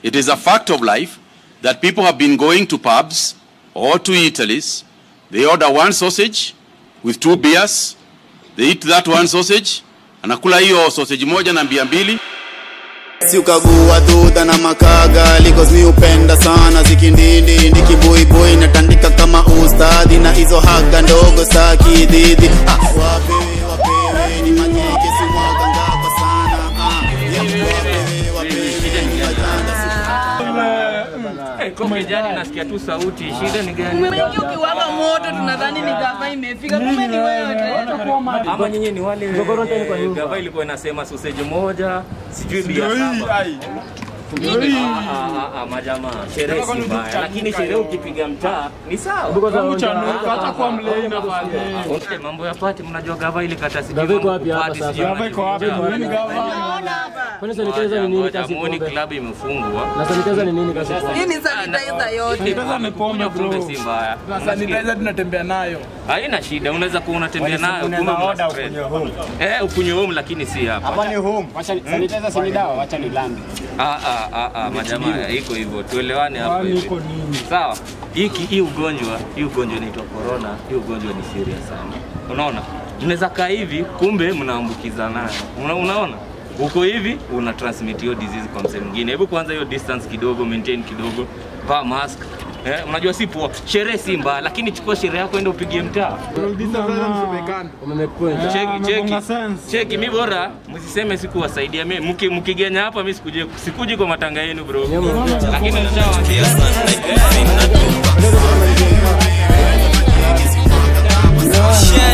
It is a fact of life that people have been going to pubs or to eateries. They order one sausage with 2 beers. They eat that one sausage. Anakula hiyo sausage moja na mbia mbili. Si ukagua duda na makaga Ligos mi upenda sana zikindindi Ndiki boy boy natandika kama ustadi Na hizo haga ndogo saki didi Wapewe ni makeke si mwaganga kwa sana Wapewe ni majanga Kama jani nasikia tu sauti, shida ni gani? Umeingia ukiwaka moto tunadhani ni gava imefika, kumbe ni wewe tena. Ama nyinyi ni wale gava ilikuwa inasema sausage moja, sijui bia saba. Majamaa, sherehe si mbaya, lakini sherehe ukipiga mtaa ni sawa. Hata kwa mlei na pale. Mambo ya party mnajua gava ile kata sijui. Gava iko wapi hapa sasa? Gava iko wapi? Nini gava? Kwani sanitizer ni nini kasi pombe? Club imefungwa. Na sanitizer ni nini kasi pombe? Hii ni sanitizer yote. Sanitizer ni pombe bro. Si mbaya. Na sanitizer tunatembea nayo. Haina shida, unaweza kuwa unatembea nayo kuna order ukunywe home. Ukunywe home lakini si hapa. Hapa ni home. Wacha sanitizer si dawa, wacha ni lambi. Majamaa iko hivyo, tuelewane hapa hivi. Sawa. Hii ugonjwa inaitwa corona, hii ugonjwa ni serious sana. Unaona? Unaweza kaa hivi kumbe mnaambukizana. Unaona? Uko hivi una transmit hiyo disease kwa mtu mwingine. Hebu kwanza hiyo distance kidogo, maintain kidogo, vaa mask. Unajua si poa. Sherehe si mbaya, lakini chukua sherehe yako enda upige mtaa. Cheki mimi bora msiseme sikuwasaidia mimi. Mkigenya hapa mimi sikuji kwa matanga yenu bro. Lakini nishawaambia sana.